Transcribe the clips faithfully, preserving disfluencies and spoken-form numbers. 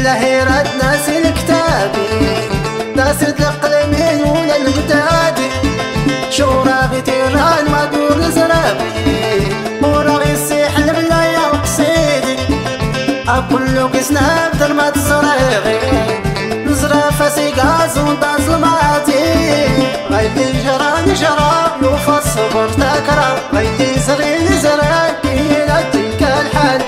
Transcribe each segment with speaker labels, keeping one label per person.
Speaker 1: إلهي رد ناس الكتابي ناس القلمين ولا المتادي شورا بتيران ما دور زرابي وراغي السيحل بلايا وقصيدي أكلو كسنا بدل ما تصريغي نزرا فاسي غاز ونطاز المعاتي غيدي جرى نجرى يوفى الصبر تاكرا غيدي زغي زرا كيلا تلك الحال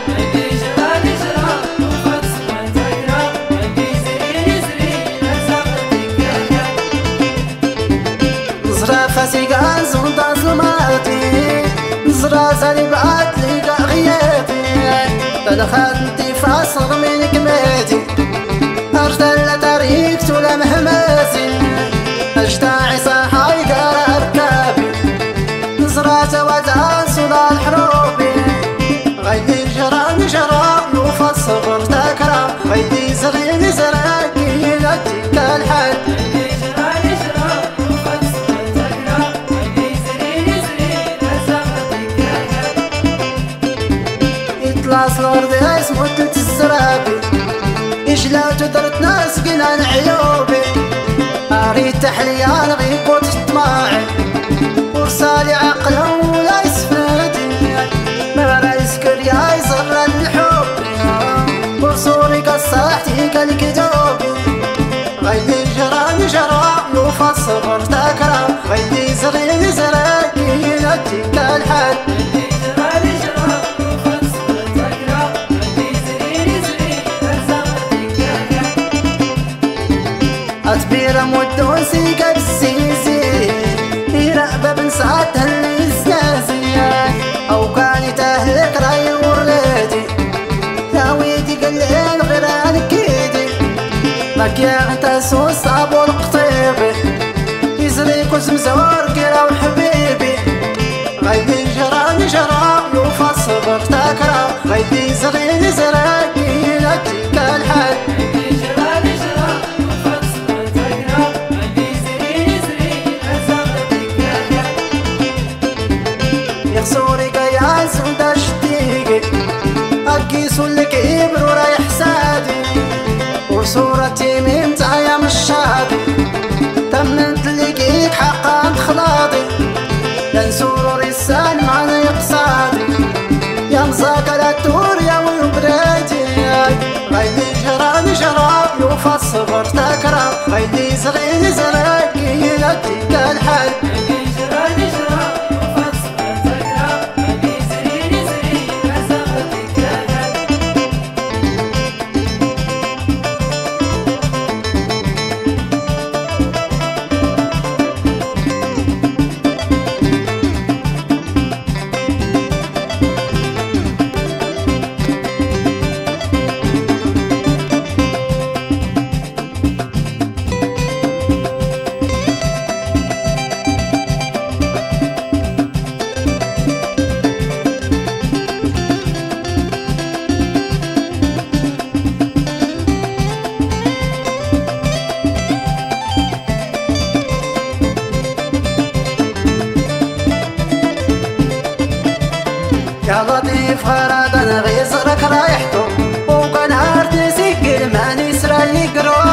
Speaker 1: فاسي غاز ونطاز المعاتي نزرا زالي بعات لقا غياتي بلخات نتي فاصغ من كماتي أرجل طريقت ولا مهماتي أجتاعي صاحي دار أركابي نزرا تواتاس ولا الحروبي غيدي جرى نجرى نوفى الصبر تاكرا غيدي زغي زرا كيلا تلك الحال طلاس الورد اسمو تلت الزرابي إجلا تدرت ناس قنان عيوبي أريد تحلية نغي قوت الطماعي ورسالي عقله ولا يسفدي ما راه يسكر يا يزر الحب ورسولي قصاحتي كالكذوبي غيدي جرى نجرى نوفى الصبر تاكرا غيدي زغي زرا كيلا تلك الحال أتبير مدوسي قد السيسي يرقب بن ساعات هالإزازي أو كان تهلك راي ورلادي تاويدي قلين غير كيدي مكياغ تاسوس أبو القطيبي يزري كوز مزور كيرا وحبيبي غيدي جرى نجرى يوفى الصبر تاكرا غيدي زغي زرا كيلا تلك الحال يخسوري قياس ودا شتيقي أكيس ولك إبر ورايح سادي وصورتي من تعيا مش شادي تمنت لقيك حقا خلاضي لنسور رسال معنا يقصادي يا مزاقلة تور يا وبرادي غيدي جرى نجرى يوفى الصبر تاكرا غيدي زغي زرا كيلا تلك الحال يا لطيف غرادا غيزرك رايحتو وكان عارتي سيقل ماني سرا يقرو